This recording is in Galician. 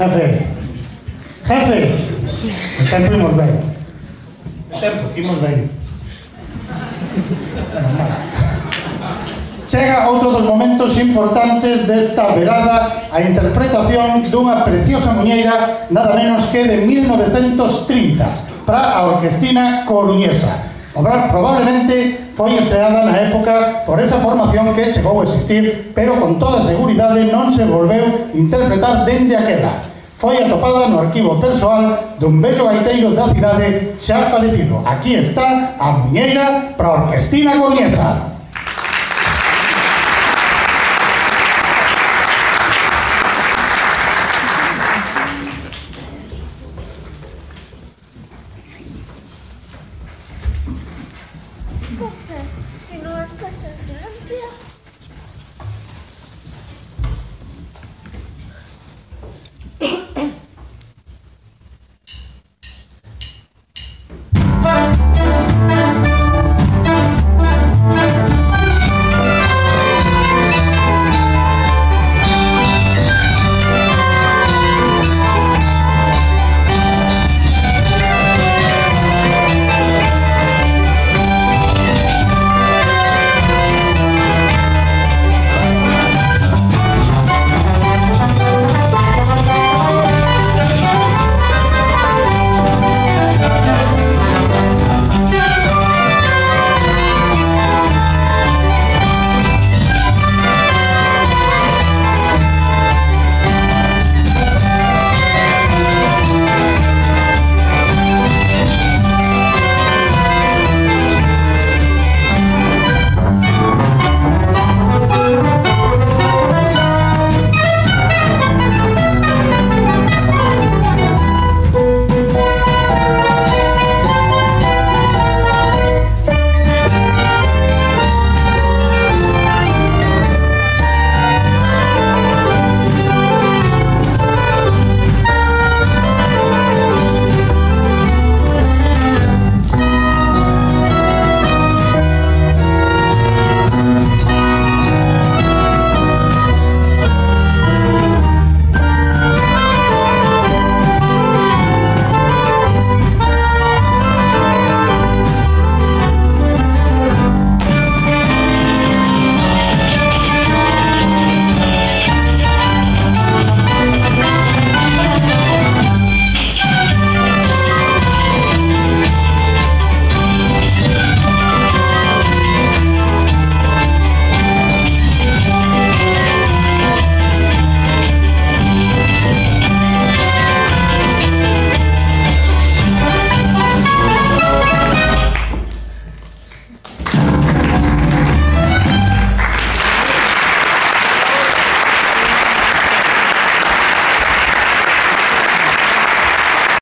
Jefe, jefe, o tempo imos ben. O tempo, imos ben. Chega outro dos momentos importantes desta velada, a interpretación dunha preciosa muñeira nada menos que de 1930 para a Orquestina Coruñesa. Probablemente foi estreada na época por esa formación que chegou a existir, pero con toda seguridade non se volveu interpretar dende aquela. Foi atopada no arquivo persoal dun bello gaiteiro da cidade xa falecido. Aquí está a muñeira para a Orquestina Coruñesa.